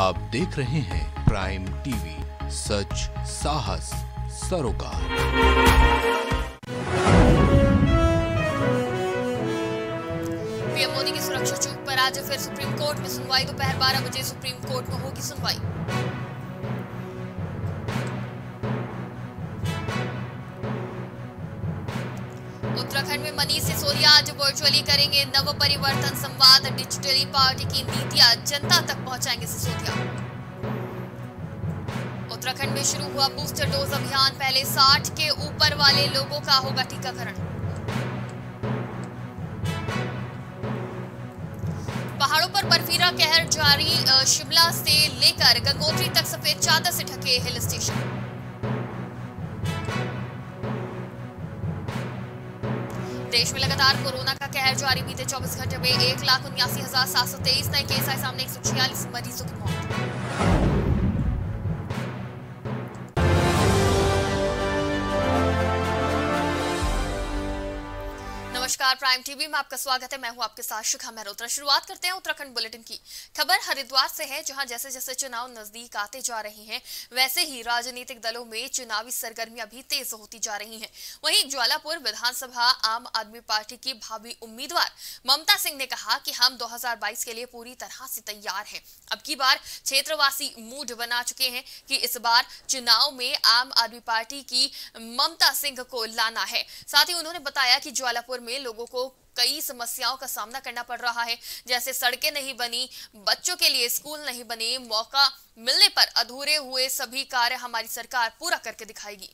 आप देख रहे हैं प्राइम टीवी, सच साहस सरोकार। पीएम मोदी की सुरक्षा चूक पर आज फिर सुप्रीम कोर्ट में सुनवाई। दोपहर 12 बजे सुप्रीम कोर्ट में होगी सुनवाई। उत्तराखंड में मनीष सिसोदिया आज वर्चुअली करेंगे नव परिवर्तन संवाद। डिजिटली पार्टी की नीतियां जनता तक पहुंचाएंगे सिसोदिया। उत्तराखंड में शुरू हुआ बूस्टर डोज अभियान। पहले 60 के ऊपर वाले लोगों का होगा टीकाकरण। पहाड़ों पर बर्फीला कहर जारी। शिमला से लेकर गंगोत्री तक सफेद चादर से ढके हिल स्टेशन। देश में लगातार कोरोना का कहर जारी। बीते 24 घंटे में 1,79,723 नए केस आए सामने। 146 मरीजों की मौत। नमस्कार, प्राइम टीवी में आपका स्वागत है। मैं हूं आपके साथ शिखा मेहरोत्रा। शुरुआत करते हैं उत्तराखंड बुलेटिन की। खबर हरिद्वार से है, जहां जैसे जैसे चुनाव नजदीक आते जा रहे हैं वैसे ही राजनीतिक दलों में चुनावी सरगर्मियां भी तेज होती जा रही हैं। वहीं ज्वालापुर विधानसभा आम आदमी पार्टी की भावी उम्मीदवार ममता सिंह ने कहा कि हम 2022 के लिए पूरी तरह से तैयार हैं। अब की बार क्षेत्रवासी मूड बना चुके हैं कि इस बार चुनाव में आम आदमी पार्टी की ममता सिंह को लाना है। साथ ही उन्होंने बताया कि ज्वालापुर में लोगों को कई समस्याओं का सामना करना पड़ रहा है, जैसे सड़कें नहीं बनी, बच्चों के लिए स्कूल नहीं बने। मौका मिलने पर अधूरे हुए सभी कार्य हमारी सरकार पूरा करके दिखाएगी।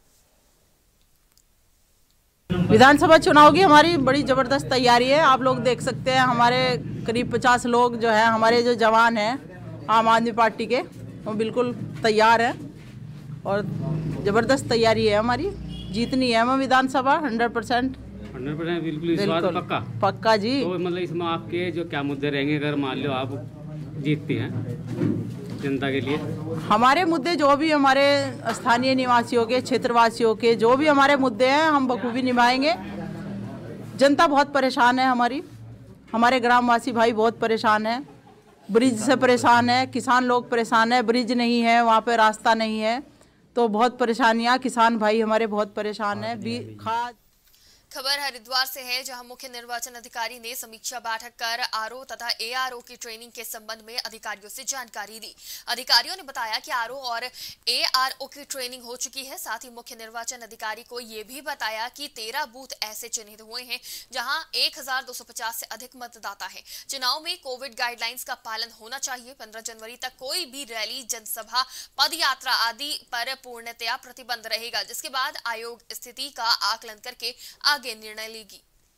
विधानसभा चुनाव की हमारी बड़ी जबरदस्त तैयारी है। आप लोग देख सकते हैं, हमारे करीब 50 लोग जो है, हमारे जो जवान हैं आम आदमी पार्टी के, वो बिल्कुल तैयार हैं और जबरदस्त तैयारी है हमारी। जीतनी है हमें विधानसभा 100% बिल्कुल इस बात पक्का जी। तो मतलब इसमें आपके जो क्या मुद्दे रहेंगे अगर मान लो आप जीतती हैं जनता के लिए? हमारे मुद्दे जो भी हमारे स्थानीय निवासियों के, क्षेत्रवासियों के जो भी हमारे मुद्दे हैं, हम बखूबी निभाएंगे। जनता बहुत परेशान है हमारे ग्रामवासी भाई बहुत परेशान है। ब्रिज से परेशान है, किसान लोग परेशान है, ब्रिज नहीं है, वहाँ पे रास्ता नहीं है, तो बहुत परेशानियाँ। किसान भाई हमारे बहुत परेशान है। खबर हरिद्वार से है, जहां मुख्य निर्वाचन अधिकारी ने समीक्षा बैठक कर आरओ तथा एआरओ की ट्रेनिंग के संबंध में अधिकारियों से जानकारी दी। अधिकारियों ने बताया कि आरओ और एआरओ की ट्रेनिंग हो चुकी है। साथ ही मुख्य निर्वाचन अधिकारी को यह भी बताया कि 13 बूथ ऐसे चिन्हित हुए हैं जहां 1250 से अधिक मतदाता है। चुनाव में कोविड गाइडलाइंस का पालन होना चाहिए। 15 जनवरी तक कोई भी रैली, जनसभा, पद यात्रा आदि पर पूर्णतया प्रतिबंध रहेगा, जिसके बाद आयोग स्थिति का आकलन करके आगे निर्णय लेगी।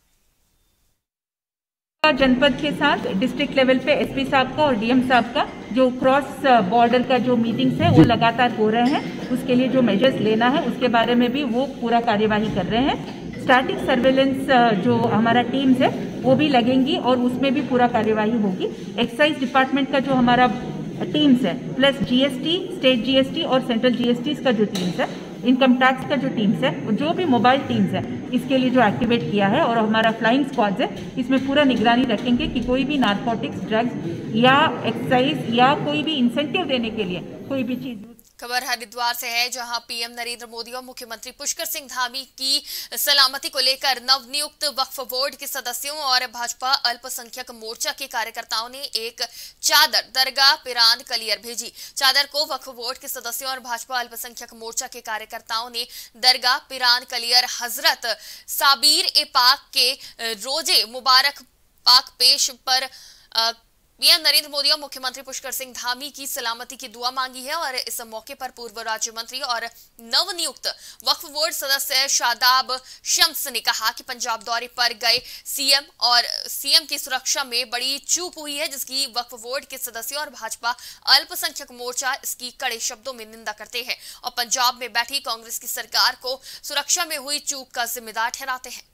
जनपद के साथ डिस्ट्रिक्ट लेवल पे एसपी साहब का और डीएम साहब का जो क्रॉस बॉर्डर का जो मीटिंग्स है वो लगातार हो रहे हैं। उसके लिए जो मेजर्स लेना है उसके बारे में भी वो पूरा कार्यवाही कर रहे हैं। स्टैटिक सर्वेलेंस जो हमारा टीम्स है वो भी लगेंगी और उसमें भी पूरा कार्यवाही होगी। एक्साइज डिपार्टमेंट का जो हमारा टीम्स है, प्लस जीएसटी, स्टेट जीएसटी और सेंट्रल जीएसटी का जो टीम्स है, इनकम टैक्स का जो टीम्स है, जो भी मोबाइल टीम्स है, इसके लिए जो एक्टिवेट किया है, और हमारा फ्लाइंग स्क्वाड्स है, इसमें पूरा निगरानी रखेंगे कि कोई भी नारकोटिक्स, ड्रग्स या एक्साइज या कोई भी इंसेंटिव देने के लिए कोई भी चीज। खबर हरिद्वार से है, जहां पीएम नरेंद्र मोदी और मुख्यमंत्री पुष्कर सिंह धामी की सलामती को लेकर नवनियुक्त वक्फ बोर्ड के सदस्यों और भाजपा अल्पसंख्यक मोर्चा के कार्यकर्ताओं ने एक चादर दरगाह पिरान कलियर भेजी। चादर को वक्फ बोर्ड के सदस्यों और भाजपा अल्पसंख्यक मोर्चा के कार्यकर्ताओं ने दरगाह पिरान कलियर हजरत साबिर ए पाक के रोजे मुबारक पाक पेश पर पीएम नरेंद्र मोदी और मुख्यमंत्री पुष्कर सिंह धामी की सलामती की दुआ मांगी है। और इस मौके पर पूर्व राज्य मंत्री और नवनियुक्त वक्फ बोर्ड सदस्य शादाब शम्स ने कहा कि पंजाब दौरे पर गए सीएम की सुरक्षा में बड़ी चूक हुई है, जिसकी वक्फ बोर्ड के सदस्यों और भाजपा अल्पसंख्यक मोर्चा इसकी कड़े शब्दों में निंदा करते हैं और पंजाब में बैठी कांग्रेस की सरकार को सुरक्षा में हुई चूक का जिम्मेदार ठहराते हैं।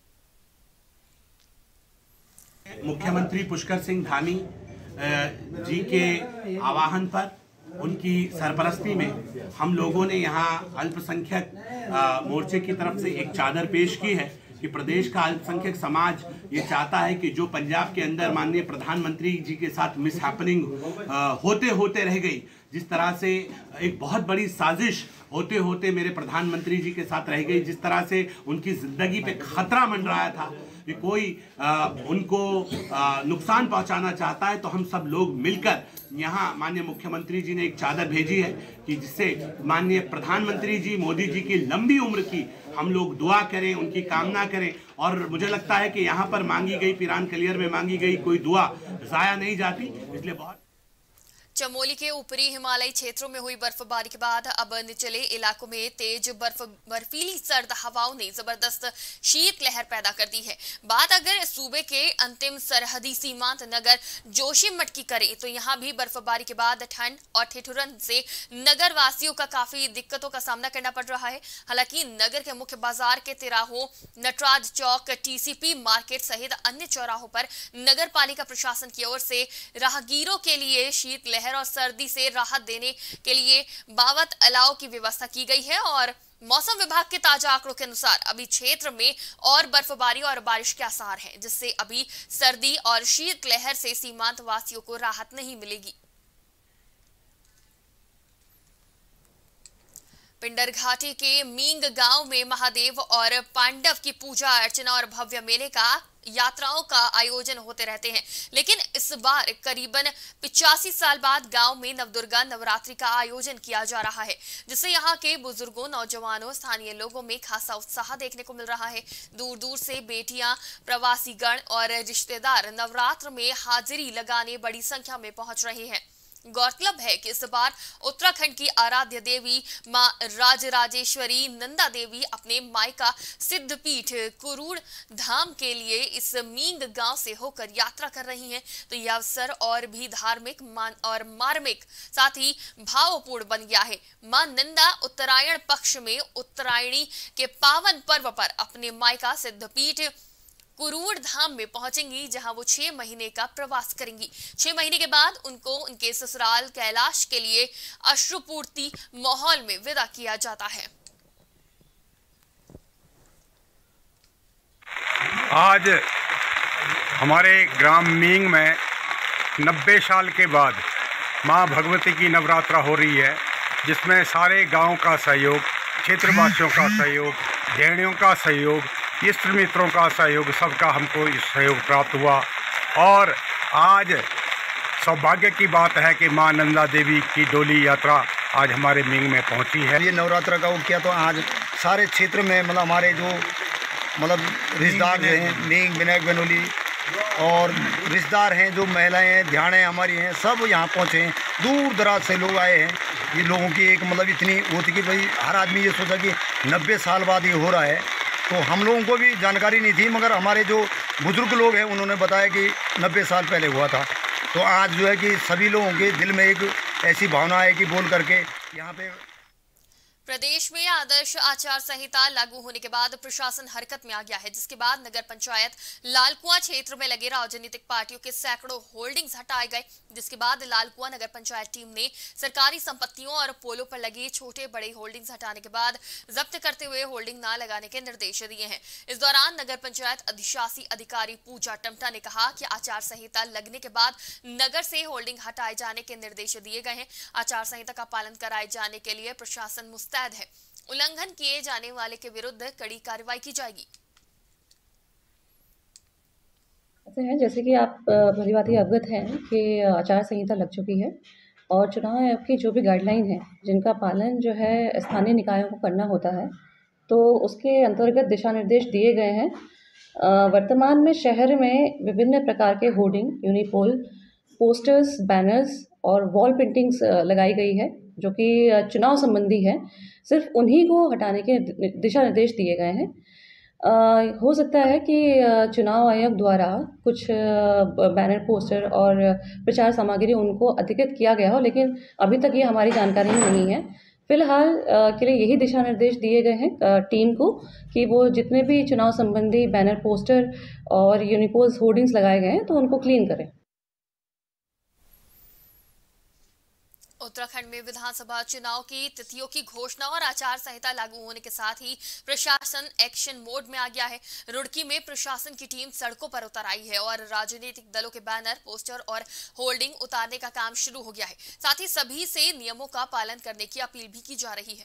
मुख्यमंत्री पुष्कर सिंह धामी जी के आह्वान पर, उनकी सरपरस्ती में हम लोगों ने यहाँ अल्पसंख्यक मोर्चे की तरफ से एक चादर पेश की है, कि प्रदेश का अल्पसंख्यक समाज ये चाहता है कि जो पंजाब के अंदर माननीय प्रधानमंत्री जी के साथ मिसहैपनिंग होते होते रह गई, जिस तरह से एक बहुत बड़ी साजिश होते होते मेरे प्रधानमंत्री जी के साथ रह गई, जिस तरह से उनकी ज़िंदगी पे खतरा मंडराया था कि कोई उनको नुकसान पहुंचाना चाहता है, तो हम सब लोग मिलकर यहाँ माननीय मुख्यमंत्री जी ने एक चादर भेजी है कि जिससे माननीय प्रधानमंत्री जी मोदी जी की लंबी उम्र की हम लोग दुआ करें, उनकी कामना करें। और मुझे लगता है कि यहाँ पर मांगी गई, पिरान कलियर में मांगी गई कोई दुआ ज़ाया नहीं जाती, इसलिए बहुत। चमोली के ऊपरी हिमालयी क्षेत्रों में हुई बर्फबारी के बाद अब निचले इलाकों में तेज बर्फीली सर्द हवाओं ने जबरदस्त शीत लहर पैदा कर दी है। बात अगर सूबे के अंतिम सरहदी सीमांत नगर जोशीमठ की करें तो यहाँ भी बर्फबारी के बाद ठंड और ठिठुरन से नगर वासियों का काफी दिक्कतों का सामना करना पड़ रहा है। हालांकि नगर के मुख्य बाजार के तिराहों, नटराज चौक, टीसीपी मार्केट सहित अन्य चौराहों पर नगर पालिका प्रशासन की ओर से राहगीरों के लिए शीत लहर और सर्दी से राहत देने के लिए बावत अलाव की व्यवस्था की गई है। और मौसम विभाग के ताजा आंकड़ों के अनुसार अभी क्षेत्र में और बर्फबारी और बारिश के आसार हैं, जिससे अभी सर्दी और शीत लहर से सीमांत वासियों को राहत नहीं मिलेगी। पिंडर घाटी के मींग गांव में महादेव और पांडव की पूजा अर्चना और भव्य मेले का यात्राओं का आयोजन होते रहते हैं, लेकिन इस बार करीबन 85 साल बाद गांव में नवदुर्गा नवरात्रि का आयोजन किया जा रहा है, जिससे यहां के बुजुर्गों, नौजवानों, स्थानीय लोगों में खासा उत्साह देखने को मिल रहा है। दूर दूर से बेटियां, प्रवासी गण और रिश्तेदार नवरात्र में हाजिरी लगाने बड़ी संख्या में पहुंच रहे हैं। गौरतलब है कि इस बार उत्तराखंड की आराध्य देवी मां राजराजेश्वरी नंदा देवी अपने मायका सिद्धपीठ कुरूड़ धाम के लिए इस मींग गांव से होकर यात्रा कर रही हैं, तो यह अवसर और भी धार्मिक और मार्मिक साथ ही भावपूर्ण बन गया है। मां नंदा उत्तरायण पक्ष में उत्तरायणी के पावन पर्व पर अपने मायका सिद्धपीठ कुरूड़ धाम में पहुंचेंगी, जहां वो 6 महीने का प्रवास करेंगी। 6 महीने के बाद उनको उनके ससुराल कैलाश के लिए अश्रुपूर्ति माहौल में विदा किया जाता है। आज हमारे ग्राम मींग में 90 साल के बाद मां भगवती की नवरात्रा हो रही है, जिसमें सारे गांव का सहयोग, क्षेत्रवासियों का सहयोग, गृहिणियों का सहयोग, इष्ट मित्रों का सहयोग, सबका हमको इस सहयोग प्राप्त हुआ। और आज सौभाग्य की बात है कि मां नंदा देवी की डोली यात्रा आज हमारे मींग में पहुंची है। ये नवरात्रा का वो किया तो आज सारे क्षेत्र में मतलब हमारे जो रिश्तेदार हैं, मींग, विनायक, बनोली और रिश्तेदार हैं, जो महिलाएं हैं, ध्यानें हमारी हैं, सब यहाँ पहुँचे हैं। दूर दराज से लोग आए हैं। ये लोगों की एक इतनी वो थी कि भाई हर आदमी ये सोचा कि 90 साल बाद ये हो रहा है, तो हम लोगों को भी जानकारी नहीं थी, मगर हमारे जो बुजुर्ग लोग हैं उन्होंने बताया कि 90 साल पहले हुआ था। तो आज जो है कि सभी लोगों के दिल में एक ऐसी भावना है कि बोल करके यहाँ पे प्रदेश में आदर्श आचार संहिता लागू होने के बाद प्रशासन हरकत में आ गया है, जिसके बाद नगर पंचायत लालकुआं क्षेत्र में लगे राजनीतिक पार्टियों के सैकड़ों होल्डिंग्स हटाए गए, जिसके बाद लालकुआं नगर पंचायत टीम ने सरकारी संपत्तियों और पोलों पर लगे छोटे बड़े होल्डिंग्स हटाने के बाद जब्त करते हुए होल्डिंग न लगाने के निर्देश दिए हैं। इस दौरान नगर पंचायत अधिशासी अधिकारी पूजा टमटा ने कहा कि आचार संहिता लगने के बाद नगर से होल्डिंग हटाए जाने के निर्देश दिए गए हैं। आचार संहिता का पालन कराए जाने के लिए प्रशासन मुस्तैद है। उल्लंघन किए जाने वाले के विरुद्ध कड़ी कार्रवाई की जाएगी। ऐसे हैं जैसे कि आप भली भांति अवगत हैं कि आचार संहिता लग चुकी है और चुनाव आयोग की जो भी गाइडलाइन है, जिनका पालन जो है स्थानीय निकायों को करना होता है, तो उसके अंतर्गत दिशा निर्देश दिए गए हैं। वर्तमान में शहर में विभिन्न प्रकार के होर्डिंग, यूनिपोल, पोस्टर्स, बैनर्स और वॉल पेंटिंग्स लगाई गई है, जो कि चुनाव संबंधी है। सिर्फ उन्हीं को हटाने के दिशा निर्देश दिए गए हैं। हो सकता है कि चुनाव आयोग द्वारा कुछ बैनर, पोस्टर और प्रचार सामग्री उनको अधिकृत किया गया हो, लेकिन अभी तक ये हमारी जानकारी में नहीं है। फिलहाल के लिए यही दिशा निर्देश दिए गए हैं टीम को कि वो जितने भी चुनाव संबंधी बैनर, पोस्टर और यूनिपोल्स, होर्डिंग्स लगाए गए हैं तो उनको क्लीन करें। उत्तराखंड में विधानसभा चुनाव की तिथियों की घोषणा और आचार संहिता लागू होने के साथ ही प्रशासन एक्शन मोड में आ गया है। रुड़की में प्रशासन की टीम सड़कों पर उतर आई है और राजनीतिक दलों के बैनर, पोस्टर और होर्डिंग उतारने का काम शुरू हो गया है। साथ ही सभी से नियमों का पालन करने की अपील भी की जा रही है।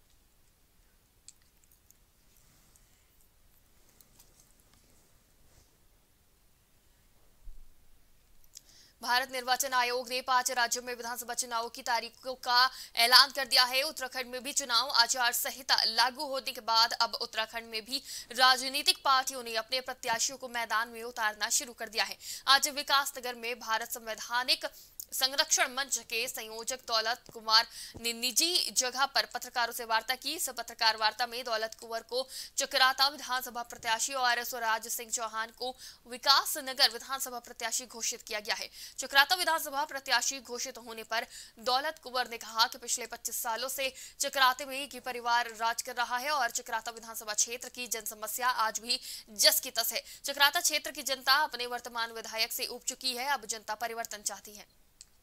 भारत निर्वाचन आयोग ने 5 राज्यों में विधानसभा चुनावों की तारीखों का ऐलान कर दिया है। उत्तराखंड में भी चुनाव आचार संहिता लागू होने के बाद अब उत्तराखंड में भी राजनीतिक पार्टियों ने अपने प्रत्याशियों को मैदान में उतारना शुरू कर दिया है। आज विकासनगर में भारत संवैधानिक संरक्षण मंच के संयोजक दौलत कुमार ने निजी जगह पर पत्रकारों से वार्ता की। इस पत्रकार वार्ता में दौलत कुंवर को चकराता विधानसभा प्रत्याशी और स्वराज सिंह चौहान को विकासनगर विधानसभा प्रत्याशी घोषित किया गया है। चकराता विधानसभा प्रत्याशी घोषित होने पर दौलत कुंवर ने कहा कि पिछले 25 सालों से चकराते में एक ही परिवार राज कर रहा है और चकराता विधानसभा क्षेत्र की जनसमस्या आज भी जस की तस है। चकराता क्षेत्र की जनता अपने वर्तमान विधायक से ऊब चुकी है। अब जनता परिवर्तन चाहती है।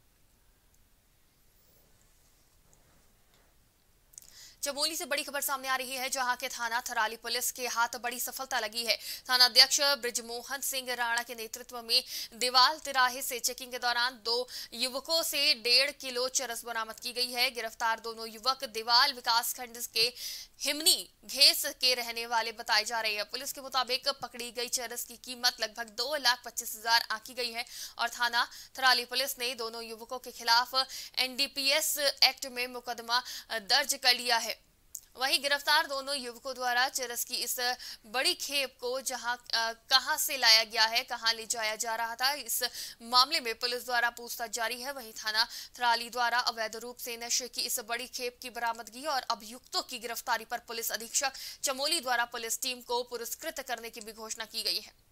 चमोली से बड़ी खबर सामने आ रही है, जहां के थाना थराली पुलिस के हाथ बड़ी सफलता लगी है। थाना अध्यक्ष ब्रिजमोहन सिंह राणा के नेतृत्व में देवाल तिराहे से चेकिंग के दौरान 2 युवकों से 1.5 किलो चरस बरामद की गई है। गिरफ्तार दोनों युवक देवाल विकासखंड के हिमनी घेस के रहने वाले बताए जा रहे हैं। पुलिस के मुताबिक पकड़ी गई चरस की कीमत लगभग 2,25,000 आंकी गई है और थाना थराली पुलिस ने दोनों युवकों के खिलाफ NDPS एक्ट में मुकदमा दर्ज कर लिया है। वहीं गिरफ्तार दोनों युवकों द्वारा चरस की इस बड़ी खेप को कहां से लाया गया है, कहां ले जाया जा रहा था, इस मामले में पुलिस द्वारा पूछताछ जारी है। वहीं थाना थराली द्वारा अवैध रूप से नशे की इस बड़ी खेप की बरामदगी और अभियुक्तों की गिरफ्तारी पर पुलिस अधीक्षक चमोली द्वारा पुलिस टीम को पुरस्कृत करने की भी घोषणा की गई है।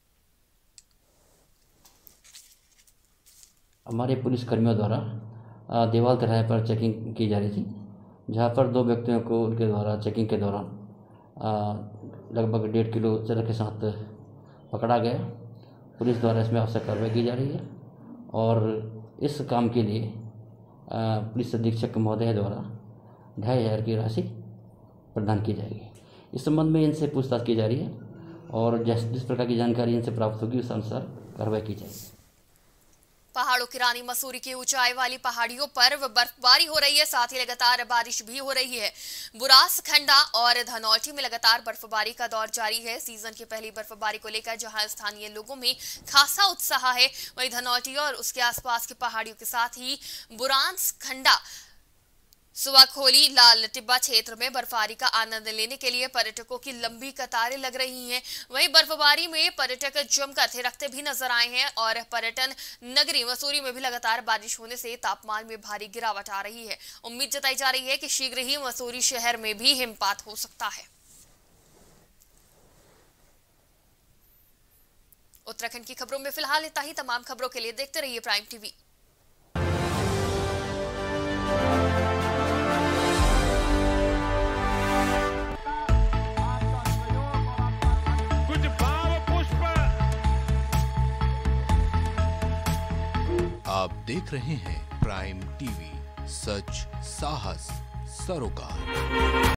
हमारे पुलिसकर्मियों द्वारा देवाल तिराहे पर चेकिंग की जा रही थी, जहाँ पर 2 व्यक्तियों को उनके द्वारा चेकिंग के दौरान लगभग 1.5 किलो चरस के साथ पकड़ा गया। पुलिस द्वारा इसमें आवश्यक कार्रवाई की जा रही है और इस काम के लिए पुलिस अधीक्षक महोदय द्वारा 2,500 की राशि प्रदान की जाएगी। इस संबंध में इनसे पूछताछ की जा रही है और जिस प्रकार की जानकारी इनसे प्राप्त होगी उस अनुसार कार्रवाई की जाएगी। पहाड़ों की रानी मसूरी की ऊंचाई वाली पहाड़ियों पर बर्फबारी हो रही है, साथ ही लगातार बारिश भी हो रही है। बुरास खंडा और धनौल्टी में लगातार बर्फबारी का दौर जारी है। सीजन की पहली बर्फबारी को लेकर जहां स्थानीय लोगों में खासा उत्साह है, वहीं धनौल्टी और उसके आसपास की पहाड़ियों के साथ ही बुरांस खंडा, सुवाखोली, लाल टिब्बा क्षेत्र में बर्फबारी का आनंद लेने के लिए पर्यटकों की लंबी कतारें लग रही हैं। वहीं बर्फबारी में पर्यटक जमकर थिरकते भी नजर आए हैं और पर्यटन नगरी मसूरी में भी लगातार बारिश होने से तापमान में भारी गिरावट आ रही है। उम्मीद जताई जा रही है कि शीघ्र ही मसूरी शहर में भी हिमपात हो सकता है। उत्तराखंड की खबरों में फिलहाल इतना ही। तमाम खबरों के लिए देखते रहिए प्राइम टीवी। आप देख रहे हैं प्राइम टीवी, सच साहस सरोकार।